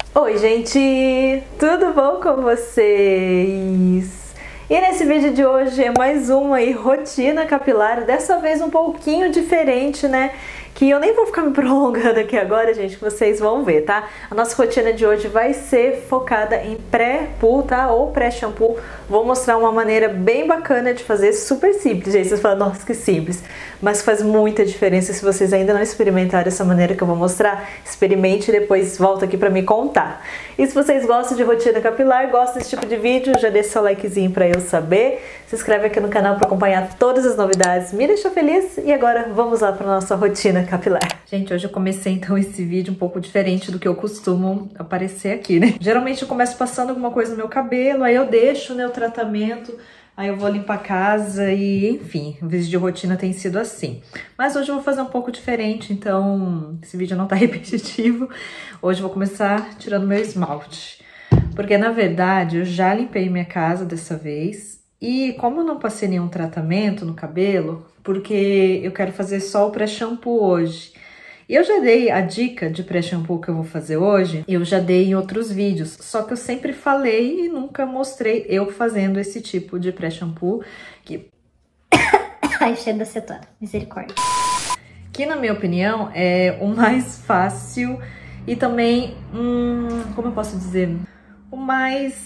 Oi gente, tudo bom com vocês? E nesse vídeo de hoje é mais uma rotina capilar, dessa vez um pouquinho diferente, né? Que eu nem vou ficar me prolongando aqui agora, gente, que vocês vão ver, tá? A nossa rotina de hoje vai ser focada em pré-poo, tá? Ou pré-shampoo. Vou mostrar uma maneira bem bacana de fazer, super simples, gente. Vocês falam, nossa, que simples. Mas faz muita diferença. Se vocês ainda não experimentaram essa maneira que eu vou mostrar, experimente e depois volta aqui pra me contar. E se vocês gostam de rotina capilar, gostam desse tipo de vídeo, já deixa seu likezinho pra eu saber. Se inscreve aqui no canal pra acompanhar todas as novidades. Me deixa feliz. E agora vamos lá pra nossa rotina capilar. Gente, hoje eu comecei então esse vídeo um pouco diferente do que eu costumo aparecer aqui, né? Geralmente eu começo passando alguma coisa no meu cabelo, aí eu deixo, né, o tratamento, aí eu vou limpar a casa e, enfim, o vídeo de rotina tem sido assim. Mas hoje eu vou fazer um pouco diferente, então esse vídeo não tá repetitivo. Hoje eu vou começar tirando meu esmalte, porque na verdade eu já limpei minha casa dessa vez. E como eu não passei nenhum tratamento no cabelo, porque eu quero fazer só o pré-shampoo hoje. E eu já dei a dica de pré-shampoo que eu vou fazer hoje, eu já dei em outros vídeos, só que eu sempre falei e nunca mostrei eu fazendo esse tipo de pré-shampoo que... Ai, cheio da acetona, misericórdia. Que na minha opinião é o mais fácil e também, como eu posso dizer, o mais...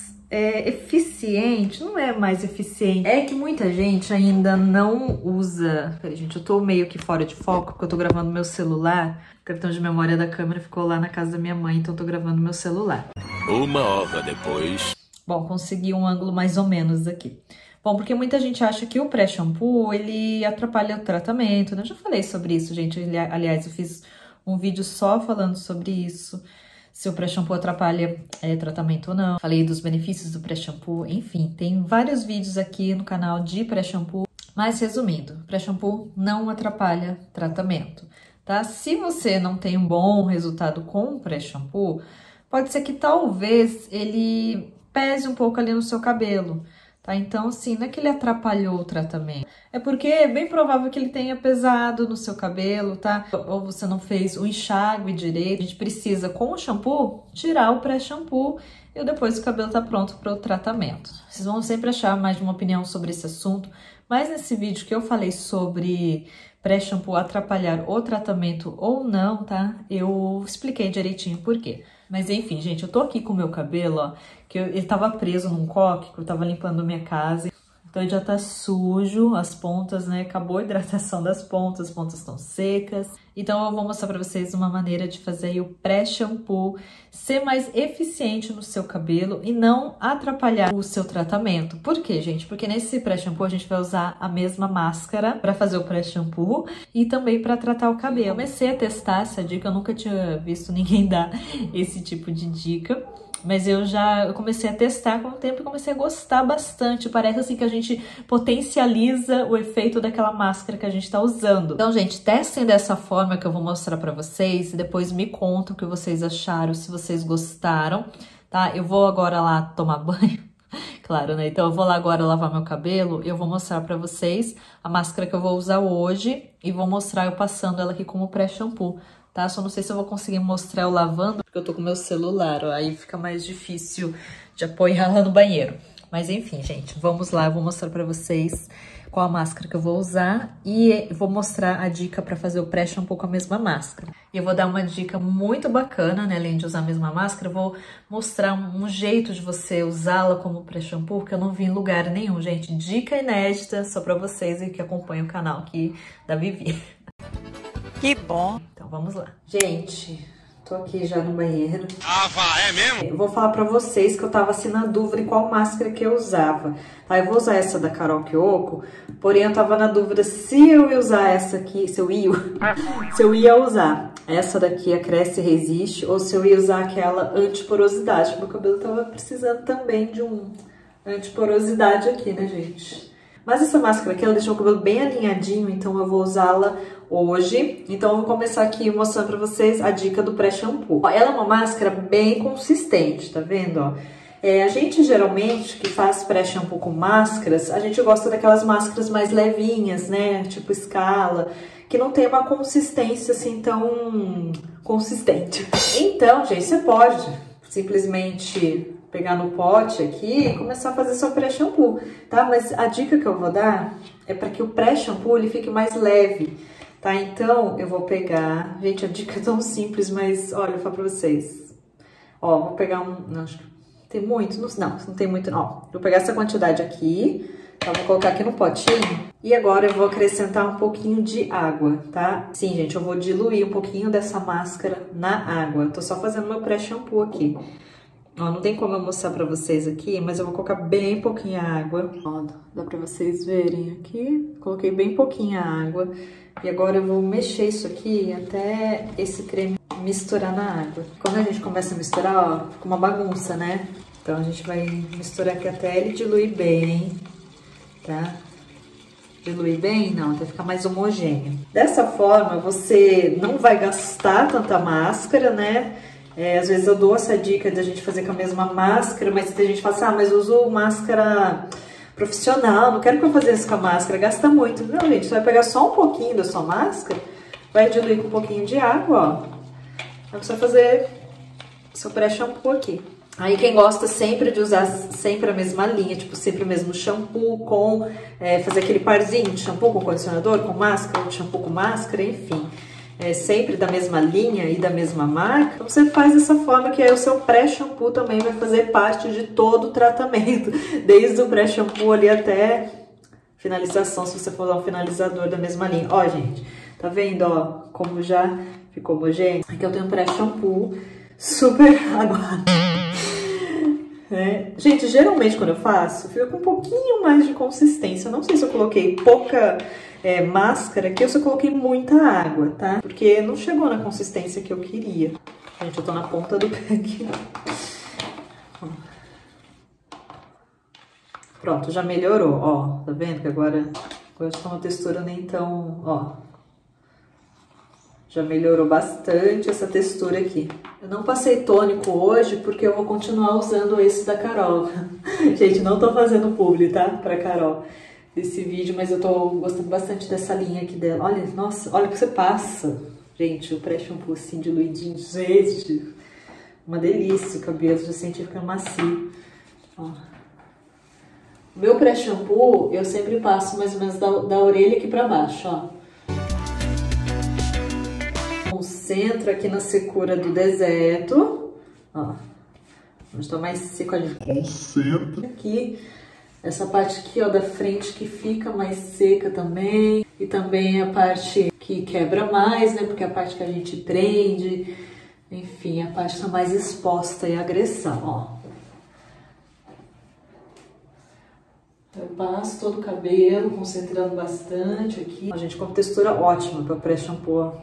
eficiente, não é mais eficiente, é que muita gente ainda não usa. Peraí, gente, eu tô meio que fora de foco porque eu tô gravando meu celular, o cartão de memória da câmera ficou lá na casa da minha mãe, então eu tô gravando meu celular. Uma hora depois. Bom, consegui um ângulo mais ou menos aqui. Bom, porque muita gente acha que o pré-shampoo, ele atrapalha o tratamento, né? Eu já falei sobre isso, gente, aliás, eu fiz um vídeo só falando sobre isso. Se o pré-shampoo atrapalha tratamento ou não. Falei dos benefícios do pré-shampoo, enfim. Tem vários vídeos aqui no canal de pré-shampoo. Mas resumindo, pré-shampoo não atrapalha tratamento, tá? Se você não tem um bom resultado com o pré-shampoo, pode ser que talvez ele pese um pouco ali no seu cabelo, tá? Então, assim, não é que ele atrapalhou o tratamento. É porque é bem provável que ele tenha pesado no seu cabelo, tá? Ou você não fez o enxágue direito. A gente precisa, com o shampoo, tirar o pré-shampoo e depois o cabelo tá pronto para o tratamento. Vocês vão sempre achar mais de uma opinião sobre esse assunto, mas nesse vídeo que eu falei sobre pré-shampoo atrapalhar o tratamento ou não, tá? Eu expliquei direitinho por quê. Mas enfim, gente, eu tô aqui com o meu cabelo, ó, que ele tava preso num coque, que eu tava limpando minha casa. Então ele já tá sujo, as pontas, né? Acabou a hidratação das pontas, as pontas estão secas. Então eu vou mostrar pra vocês uma maneira de fazer aí o pré-shampoo ser mais eficiente no seu cabelo e não atrapalhar o seu tratamento. Por quê, gente? Porque nesse pré-shampoo a gente vai usar a mesma máscara pra fazer o pré-shampoo e também pra tratar o cabelo. Eu comecei a testar essa dica, eu nunca tinha visto ninguém dar esse tipo de dica. Mas eu comecei a testar com o tempo e comecei a gostar bastante. Parece assim que a gente potencializa o efeito daquela máscara que a gente tá usando. Então, gente, testem dessa forma que eu vou mostrar pra vocês e depois me contam o que vocês acharam, se vocês gostaram, tá? Eu vou agora lá tomar banho. Claro, né? Então eu vou lá agora lavar meu cabelo e eu vou mostrar pra vocês a máscara que eu vou usar hoje e vou mostrar eu passando ela aqui como pré-shampoo, tá? Só não sei se eu vou conseguir mostrar eu lavando, porque eu tô com meu celular, ó, aí fica mais difícil de apoiar lá no banheiro. Mas enfim, gente, vamos lá, eu vou mostrar pra vocês qual a máscara que eu vou usar e vou mostrar a dica pra fazer o pré-shampoo com a mesma máscara. E eu vou dar uma dica muito bacana, né? Além de usar a mesma máscara, eu vou mostrar um jeito de você usá-la como pré-shampoo, porque eu não vi em lugar nenhum, gente. Dica inédita só pra vocês e que acompanham o canal aqui da Vivi. Que bom! Então vamos lá. Gente, tô aqui já no banheiro. Ah, vá, é mesmo? Eu vou falar pra vocês que eu tava assim na dúvida em qual máscara que eu usava. Tá, eu vou usar essa da Carol Kyoko, porém eu tava na dúvida se eu ia usar essa aqui, se eu ia usar essa daqui, a Cresce Resiste, ou se eu ia usar aquela antiporosidade. Meu cabelo tava precisando também de um antiporosidade aqui, né, gente? Mas essa máscara aqui, ela deixou o cabelo bem alinhadinho, então eu vou usá-la hoje. Então eu vou começar aqui mostrando pra vocês a dica do pré-shampoo. Ela é uma máscara bem consistente, tá vendo, ó? A gente geralmente que faz pré-shampoo com máscaras, a gente gosta daquelas máscaras mais levinhas, né? Tipo Scala, que não tem uma consistência assim tão consistente. Então, gente, você pode simplesmente pegar no pote aqui e começar a fazer seu pré-shampoo, tá? Mas a dica que eu vou dar é para que o pré-shampoo ele fique mais leve, tá? Então, eu vou pegar... Gente, a dica é tão simples, mas olha, eu vou falar pra vocês. Ó, vou pegar um... Não, acho que tem muito? Não tem muito, não. Vou pegar essa quantidade aqui, tá? Vou colocar aqui no potinho. E agora eu vou acrescentar um pouquinho de água, tá? Sim, gente, eu vou diluir um pouquinho dessa máscara na água. Tô só fazendo meu pré-shampoo aqui. Ó, não tem como eu mostrar pra vocês aqui, mas eu vou colocar bem pouquinha água. Ó, dá pra vocês verem aqui. Coloquei bem pouquinha água. E agora eu vou mexer isso aqui até esse creme misturar na água. Quando a gente começa a misturar, ó, fica uma bagunça, né? Então a gente vai misturar aqui até ele diluir bem, tá? Diluir bem? Não, até ficar mais homogêneo. Dessa forma, você não vai gastar tanta máscara, né? Às vezes eu dou essa dica da gente fazer com a mesma máscara, mas tem gente que fala assim, ah, mas eu uso máscara profissional, não quero que eu faça isso com a máscara, gasta muito. Não, gente, você vai pegar só um pouquinho da sua máscara, vai diluir com um pouquinho de água, ó. Aí você vai fazer seu pré-shampoo aqui. Aí quem gosta sempre de usar sempre a mesma linha, tipo, sempre o mesmo shampoo com... fazer aquele parzinho de shampoo com condicionador, com máscara, de shampoo com máscara, enfim. Sempre da mesma linha e da mesma marca, então você faz dessa forma que aí o seu pré-shampoo também vai fazer parte de todo o tratamento, desde o pré-shampoo ali até finalização, se você for usar um finalizador da mesma linha. Ó, gente, tá vendo, ó, como já ficou homogêneo? Aqui eu tenho um pré-shampoo super aguado. Gente, geralmente quando eu faço, fica com um pouquinho mais de consistência. Eu não sei se eu coloquei pouca máscara aqui ou se eu coloquei muita água, tá? Porque não chegou na consistência que eu queria. Gente, eu tô na ponta do pé aqui. Pronto, já melhorou, ó. Tá vendo que agora tá uma textura nem tão, ó. Já melhorou bastante essa textura aqui. Eu não passei tônico hoje porque eu vou continuar usando esse da Carol. Gente, não tô fazendo publi, tá? Pra Carol desse vídeo, mas eu tô gostando bastante dessa linha aqui dela. Olha, nossa, olha o que você passa. Gente, o pré-shampoo assim diluidinho, gente, uma delícia. O cabelo já senti ficando macio. Ó. Meu pré-shampoo eu sempre passo mais ou menos da orelha aqui pra baixo, ó. Concentra aqui na secura do deserto, ó, onde tá mais seco ali. Concentra aqui, essa parte aqui, ó, da frente que fica mais seca também, e também a parte que quebra mais, né, porque é a parte que a gente prende, enfim, a parte tá mais exposta à agressão, ó. Eu passo todo o cabelo, concentrando bastante aqui. A gente, com uma textura ótima para pré-shampoo.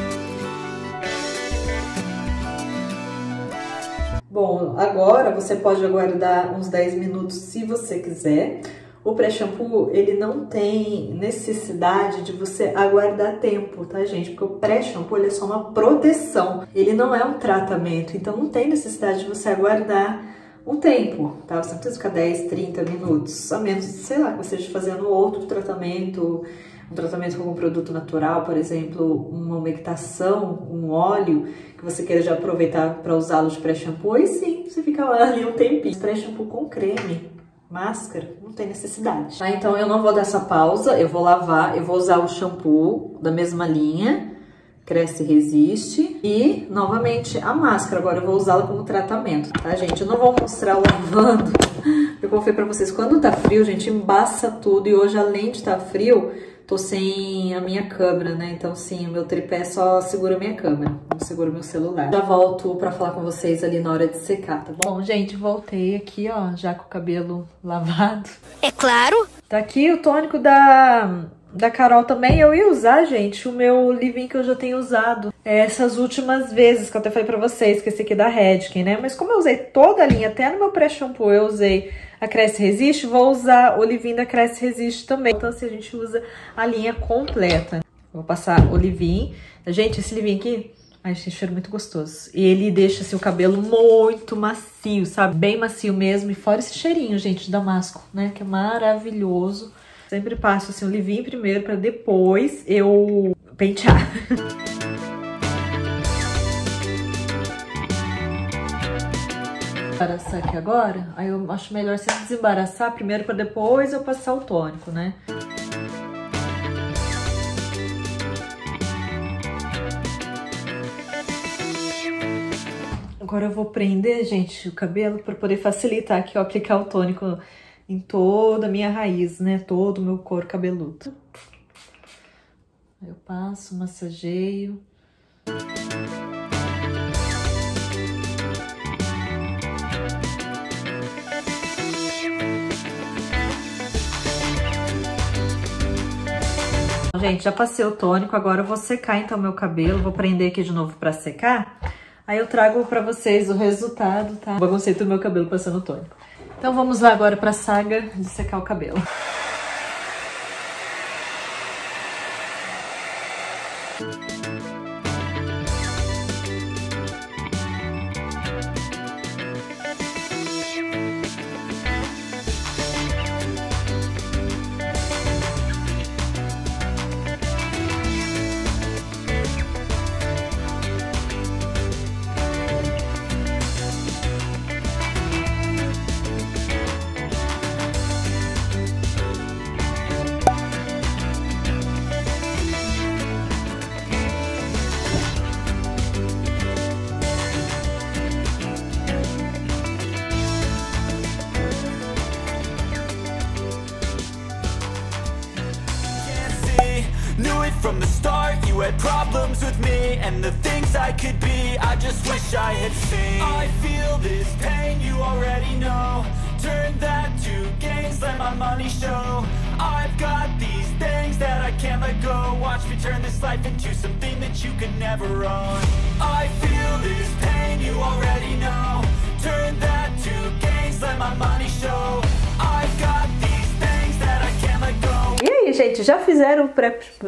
Bom, agora você pode aguardar uns 10 minutos se você quiser. O pré-shampoo, ele não tem necessidade de você aguardar tempo, tá, gente? Porque o pré-shampoo, ele é só uma proteção. Ele não é um tratamento, então não tem necessidade de você aguardar um tempo, tá? Você não precisa ficar 10, 30 minutos, a menos, sei lá, que você esteja fazendo outro tratamento, um tratamento com um produto natural, por exemplo, uma umectação, um óleo, que você queira já aproveitar para usá-lo de pré-shampoo, e sim, você fica lá ali um tempinho. Pré-shampoo com creme, máscara, não tem necessidade. Tá? Então eu não vou dar essa pausa, eu vou lavar, eu vou usar o shampoo da mesma linha, Cresce e Resiste, e novamente a máscara, agora eu vou usá-la como tratamento, tá, gente? Eu não vou mostrar lavando, eu confio pra vocês, quando tá frio, gente, embaça tudo, e hoje, além de tá frio, tô sem a minha câmera, né? Então, sim, o meu tripé só segura a minha câmera, não segura o meu celular. Já volto pra falar com vocês ali na hora de secar, tá bom? Bom, gente, voltei aqui, ó, já com o cabelo lavado. É claro! Tá aqui o tônico da Carol também. Eu ia usar, gente, o meu leave-in que eu já tenho usado essas últimas vezes, que eu até falei pra vocês, que esse aqui é da Redken, né? Mas como eu usei toda a linha, até no meu pré-shampoo eu usei a Cresce Resiste, vou usar o leave-in da Cresce Resiste também. Então, assim, a gente usa a linha completa. Vou passar o leave-in. Gente, esse leave-in aqui, ai, tem cheiro muito gostoso. E ele deixa, assim, o cabelo muito macio, sabe? Bem macio mesmo. E fora esse cheirinho, gente, de damasco, né? Que é maravilhoso. Sempre passo, assim, o leave-in primeiro, pra depois eu pentear. Embaraçar aqui agora, aí eu acho melhor você desembaraçar primeiro para depois eu passar o tônico, né? Agora eu vou prender, gente, o cabelo para poder facilitar aqui, ó, aplicar o tônico em toda a minha raiz, né? Todo o meu couro cabeludo. Aí eu passo, massageio. Gente, já passei o tônico, agora eu vou secar então meu cabelo, vou prender aqui de novo pra secar. Aí eu trago pra vocês o resultado, tá? Baguncei todo meu cabelo passando o tônico. Então vamos lá agora pra saga de secar o cabelo. Knew it from the start, you had problems with me and the things I could be, I just wish I had seen. I feel this pain, you already know. Turn that to gains, let my money show. I've got these things that I can't let go. Watch me turn this life into something that you could never own. I feel this pain, you already know. Turn that to gains, let my money show. I've got these things that I can't let go. E aí, gente, já fizeram o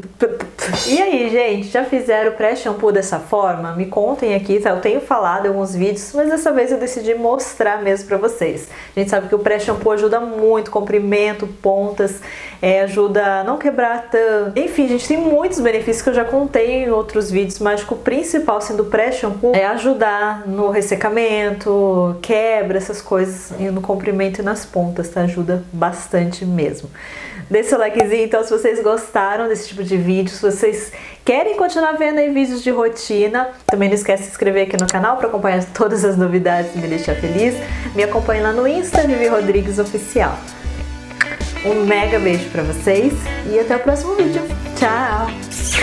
pré-shampoo dessa forma? Me contem aqui, tá? Eu tenho falado em alguns vídeos, mas dessa vez eu decidi mostrar mesmo pra vocês. A gente sabe que o pré-shampoo ajuda muito, comprimento, pontas, ajuda a não quebrar tanto. Enfim, gente, tem muitos benefícios que eu já contei em outros vídeos, mas o principal, assim, do pré-shampoo é ajudar no ressecamento, quebra, essas coisas, e no comprimento e nas pontas, tá? Ajuda bastante mesmo. Deixe seu likezinho, então, se vocês gostaram desse tipo de vídeo, se vocês querem continuar vendo aí vídeos de rotina, também não esquece de se inscrever aqui no canal para acompanhar todas as novidades e me deixar feliz. Me acompanhe lá no Insta, Vivi Rodrigues Oficial. Um mega beijo pra vocês e até o próximo vídeo. Tchau!